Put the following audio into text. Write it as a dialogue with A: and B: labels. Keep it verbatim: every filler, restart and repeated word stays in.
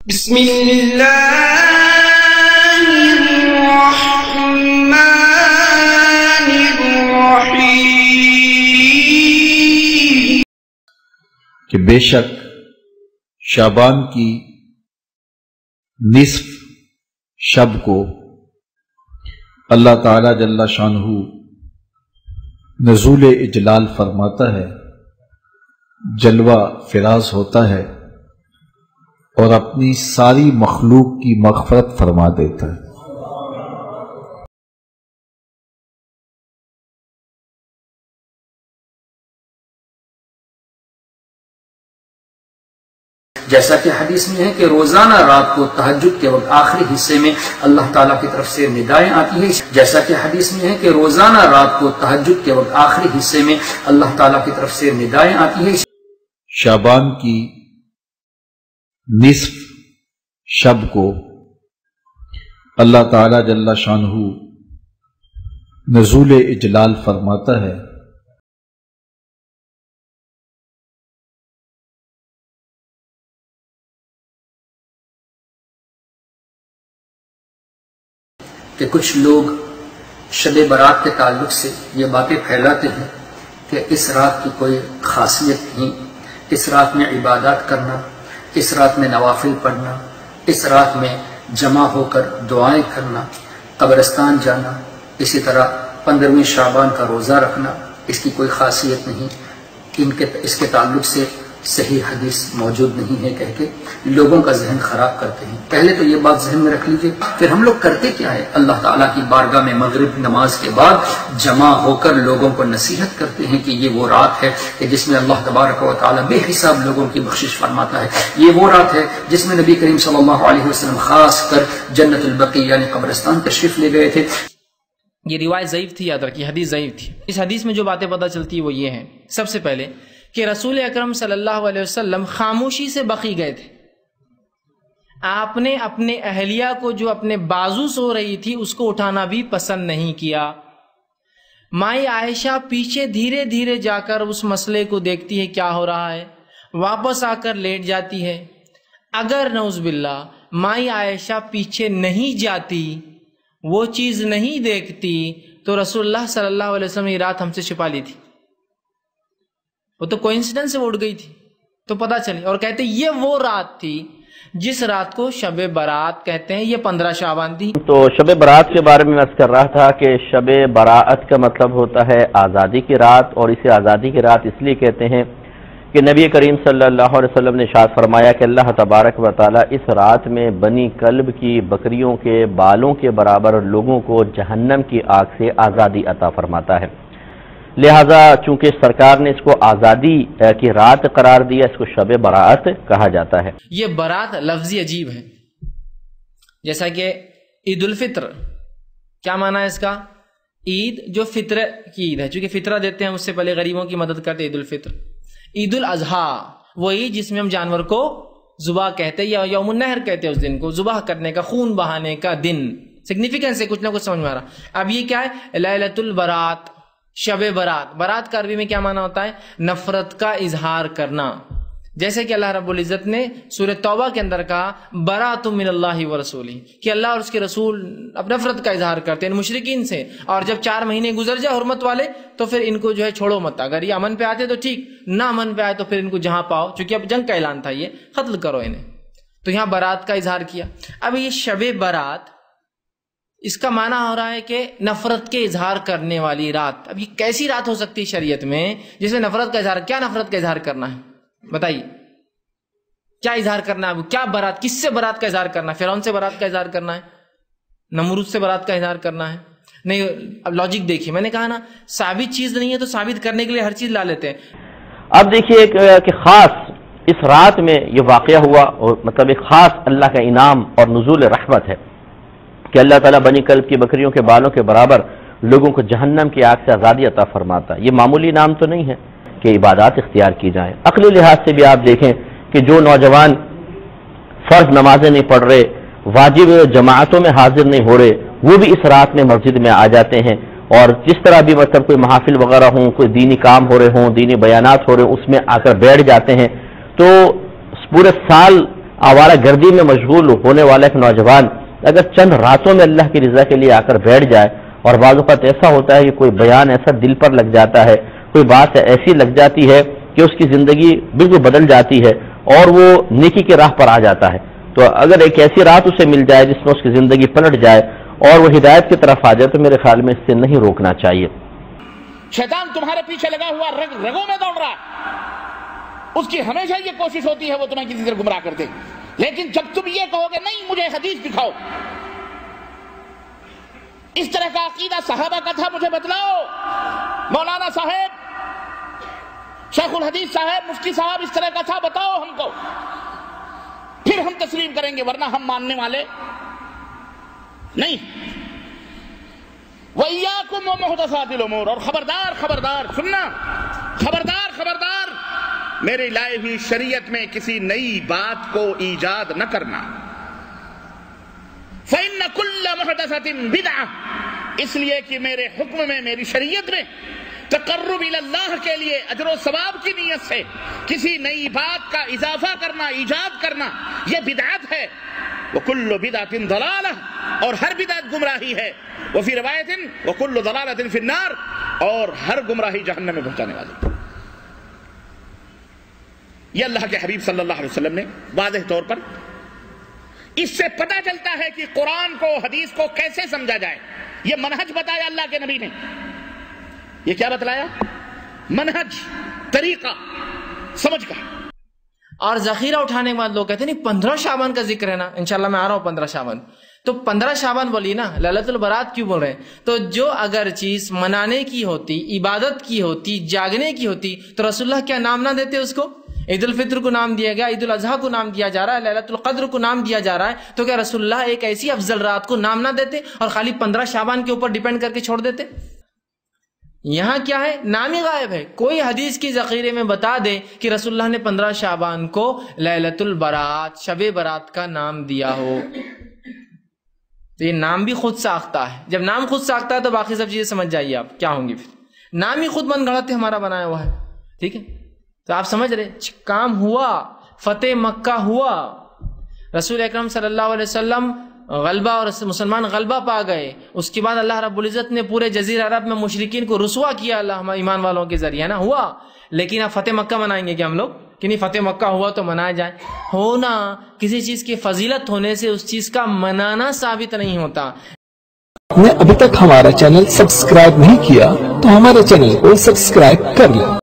A: بسم اللہ الرحمن الرحیم
B: کہ بے شک شعبان کی نصف شب کو اللہ تعالی جل شانہ نزول اجلال فرماتا ہے، جلوہ فراز ہوتا ہے اور اپنی ساری مخلوق کی مغفرت فرما دیتا ہے۔
C: جیسا کہ حدیث میں ہے کہ روزانہ رات کو تہجد کے وقت آخری حصے میں اللہ تعالیٰ کی طرف سے ندائیں آتی ہیں۔ جیسا کہ حدیث میں ہے کہ روزانہ رات کو تہجد کے وقت آخری حصے میں اللہ تعالیٰ کی طرف سے ندائیں آتی ہیں۔
B: شعبان کی نصف شب کو اللہ تعالی جل شانہ نزول اجلال فرماتا ہے،
C: کہ کچھ لوگ شب برات کے تعلق سے یہ باتیں پھیلاتے ہیں کہ اس رات کی کوئی خاصیت نہیں، اس رات میں عبادات کرنا، اس رات میں نوافل پڑھنا، اس رات میں جمع ہو کر دعائیں کرنا، قبرستان جانا، اسی طرح پندرہویں شعبان کا روزہ رکھنا، اس کی کوئی خاصیت نہیں، ان کے اس کے تعلق سے صحیح حدیث موجود نہیں ہے کہہ کے لوگوں کا ذہن خراب کرتے ہیں۔ پہلے تو یہ بات ذہن میں رکھ لیجئے، پھر ہم لوگ کرتے کیا ہے؟ اللہ تعالیٰ کی بارگاہ میں مغرب نماز کے بعد جمع ہو کر لوگوں کو نصیحت کرتے ہیں کہ یہ وہ رات ہے کہ جس میں اللہ تبارک و تعالیٰ بے حساب لوگوں کی بخشش فرماتا ہے، یہ وہ رات ہے جس میں نبی کریم صلی اللہ علیہ وسلم خاص کر جنت البقیع یعنی قبرستان تشریف لے گئے تھے۔
D: یہ روایت ضعیف تھی، یاد رکھیے حدیث ضعیف تھی۔ اس حدیث میں جو باتیں پتہ چلتی وہ یہ ہیں، سب سے پہلے کہ رسول اکرم صلی اللہ علیہ وسلم خاموشی سے بقیع گئے تھے۔ آپ نے اپنے اہلیہ کو جو اپنے بازو سو رہی تھی اس کو اٹھانا بھی پسند نہیں کیا۔ مائی عائشہ پیچھے دھیرے دھیرے جا کر اس مسئلے کو دیکھتی ہے کیا ہو رہا ہے، واپس آ کر لیٹ جاتی ہے۔ اگر نعوذ باللہ مائی عائشہ پیچھے نہیں جاتی، وہ چیز نہیں دیکھتی، تو رسول اللہ صلی اللہ علیہ وسلم یہ رات ہم سے چھپا لی تھی۔ وہ تو کوئنسیڈنس سے اڑ گئی تھی، تو پتہ چلی اور کہتے یہ وہ رات تھی جس رات کو شب برات کہتے ہیں، یہ پندرہ شعبان تھی۔
E: تو شب برات کے بارے میں عرض کر رہا تھا کہ شب براعت کا مطلب ہوتا ہے آزادی کی رات، اور اسے آزادی کی رات اس لیے کہتے ہیں کہ نبی کریم صلی اللہ علیہ وسلم نے ارشاد فرمایا کہ اللہ تبارک و تعالی اس رات میں بنی کلب کی بکریوں کے بالوں کے برابر لوگوں کو جہنم کی آگ سے آزادی عطا فرماتا ہے، لہذا چونکہ سرکار نے اس کو آزادی کی رات قرار دیا، اس کو شب براعت کہا جاتا ہے۔
D: یہ برات لفظی عجیب ہے، جیسا کہ عید الفطر کیا معنی ہے اس کا؟ عید جو فطر کی عید ہے، چونکہ فطرہ دیتے ہیں اس سے پہلے غریبوں کی مدد کرتے عید الفطر۔ عید الاضحیٰ وہ عید جس میں ہم جانور کو ذبح کہتے ہیں، یا یوم النحر کہتے ہیں اس دن کو، ذبح کرنے کا، خون بہانے کا دن۔ سگنیفیکنس ہے، کچھ نہ کچھ سمجھ میں آ رہا۔ اب یہ کیا ہے؟ لیلۃ البرات، شب برات۔ برات کا عربی میں کیا معنی ہوتا ہے؟ نفرت کا اظہار کرنا، جیسے کہ اللہ رب العزت نے سورہ توبہ کے اندر کہا برات من اللہ ورسولہ، کہ اللہ اور اس کے رسول اپنے نفرت کا اظہار کرتے ہیں مشرکین سے، اور جب چار مہینے گزر جائے حرمت والے تو پھر ان کو جو ہے چھوڑو مت، اگر یہ امن پہ آتے تو ٹھیک، نہ امن پہ آئے تو پھر ان کو جہاں پاؤ، چونکہ اب جنگ کا اعلان تھا، یہ قتل کرو انہیں۔ تو یہاں برات کا اظہار کیا۔ اب یہ شب برات اس کا معنی ہو رہا ہے کہ نفرت کے اظہار کرنے والی رات۔ اب یہ کیسی رات ہو سکتی ہے شریعت میں جس میں نفرت کا اظہار؟ کیا نفرت کا اظہار کرنا ہے بتائیے؟ کیا اظہار کرنا ہے؟ کیا برات؟ کس سے برات کا اظہار کرنا ہے؟ فرعون سے برات کا اظہار کرنا ہے؟ نمرود سے برات کا اظہار کرنا ہے؟ نہیں۔ اب لاجک دیکھیے، میں نے کہا نا ثابت چیز نہیں ہے تو ثابت کرنے کے لیے ہر چیز لا لیتے ہیں۔
E: اب دیکھیے کہ خاص اس رات میں یہ واقعہ ہوا، اور مطلب ایک خاص اللہ کا انعام اور نزول رحمت ہے کہ اللہ تعالیٰ بنی کلب کی بکریوں کے بالوں کے برابر لوگوں کو جہنم کی آگ سے آزادی عطا فرماتا ہے۔ یہ معمولی نام تو نہیں ہے کہ عبادات اختیار کی جائیں۔ عقلی لحاظ سے بھی آپ دیکھیں کہ جو نوجوان فرض نمازیں نہیں پڑھ رہے، واجب جماعتوں میں حاضر نہیں ہو رہے، وہ بھی اس رات میں مسجد میں آ جاتے ہیں، اور جس طرح بھی مطلب کوئی محافل وغیرہ ہوں، کوئی دینی کام ہو رہے ہوں، دینی بیانات ہو رہے ہوں، اس میں آ کر بیٹھ جاتے ہیں۔ تو پورے سال آوارہ گردی میں مشغول ہونے والا ایک نوجوان اگر چند راتوں میں اللہ کی رضا کے لیے آ کر بیٹھ جائے، اور بعض اوقات ایسا ہوتا ہے کہ کوئی بیان ایسا دل پر لگ جاتا ہے، کوئی بات ایسی لگ جاتی ہے کہ اس کی زندگی بالکل بدل جاتی ہے اور وہ نیکی کی راہ پر آ جاتا ہے، تو اگر ایک ایسی رات اسے مل جائے جس میں اس کی زندگی پلٹ جائے اور وہ ہدایت کی طرف آ جائے، تو میرے خیال میں اس سے نہیں روکنا چاہیے۔
F: شیطان تمہارے پیچھے لگا ہوا رگ رگوں میں دوڑ رہا ہے، اس کی ہمیشہ یہ کوشش ہوتی ہے وہ تمہیں کسی طرح گمراہ کر دے، لیکن جب تم یہ کہو گے نہیں مجھے حدیث دکھاؤ، اس طرح کا عقیدہ صحابہ کا تھا، مجھے بتلاؤ، مولانا صاحب، شیخ الحدیث صاحب، مفتی صاحب اس طرح کا تھا، بتاؤ ہم کو، پھر ہم تسلیم کریں گے، ورنہ ہم ماننے والے نہیں۔ وَإِيَّاكُمْ وَمُحْدَثَاتِ الْأُمُورِ، اور خبردار خبردار سننا، خبردار خبردار میرے لائے ہوئی شریعت میں کسی نئی بات کو ایجاد نہ کرنا۔ فَإِنَّ كُلَّ مُحْدَثَةٍ بِدْعَةٍ، اس لیے کہ میرے حکم میں، میری شریعت میں تقرب اللہ کے لیے اجر و ثواب کی نیت سے کسی نئی بات کا اضافہ کرنا، ایجاد کرنا، یہ بدعت ہے۔ وَكُلُّ بِدْعَةٍ ضَلَالَةٍ، اور ہر بدعت گمراہی ہے۔ وفی روایت وَكُلُّ ضَلَالَةٍ فِي النَّارِ، اور ہر گمراہی جہنم میں پہنچانے والی۔ یہ اللہ کے حبیب صلی اللہ علیہ وسلم نے واضح طور پر، اس سے پتہ چلتا ہے کہ قرآن کو، حدیث کو کیسے سمجھا جائے۔ یہ منہج بتایا اللہ کے نبی نے، یہ کیا بتلایا؟ منہج، طریقہ سمجھ کا۔
D: اور ذخیرہ اٹھانے کے بعد لوگ کہتے ہیں نہیں پندرہ شعبان کا ذکر ہے نا، انشاءاللہ میں آ رہا ہوں پندرہ شعبان، تو پندرہ شعبان بولی نا، لیلۃ البرات کیوں بول رہے ہیں؟ تو جو اگر چیز منانے کی ہوتی، عبادت کی ہوتی، جاگنے کی ہوتی، تو رسول اللہ کیا نام نہ دیتے اس کو؟ عید الفطر کو نام دیا گیا، عید الاضحیٰ کو نام دیا جا رہا ہے، لیلۃ القدر کو نام دیا جا رہا ہے، تو کیا رسول اللہ ایک ایسی افضل رات کو نام نہ دیتے اور خالی پندرہ شعبان کے اوپر ڈیپینڈ کر کے چھوڑ دیتے؟ یہاں کیا ہے؟ نام ہی غائب ہے۔ کوئی حدیث کی ذخیرے میں بتا دے کہ رسول اللہ نے پندرہ شعبان کو لیلۃ البرات، شب برات کا نام دیا ہو، تو یہ نام بھی خود ساختہ ہے۔ جب نام خود ساختہ ہے تو باقی سب چیزیں سمجھ جائیے آپ کیا ہوں گی، پھر نام ہی خود من گھڑت ہمارا بنایا ہوا ہے، ٹھیک ہے؟ تو آپ سمجھ رہے کام ہوا، فتح مکہ ہوا، رسول اکرم صلی اللہ علیہ وسلم غلبہ اور مسلمان غلبہ پا گئے، اس کے بعد اللہ رب العزت نے پورے جزیرہ عرب میں مشرکین کو رسوا کیا اللہ ہمارے ایمان والوں کے ذریعے، نا ہوا۔ لیکن اب فتح مکہ منائیں گے کہ ہم لوگ کہ نہیں فتح مکہ ہوا تو منایا جائے؟ ہونا کسی چیز کی فضیلت ہونے سے اس چیز کا منانا ثابت نہیں ہوتا۔
G: آپ نے ابھی تک ہمارا چینل سبسکرائب نہیں کیا تو ہمارے چینل کو سبسکرائب کر لیں۔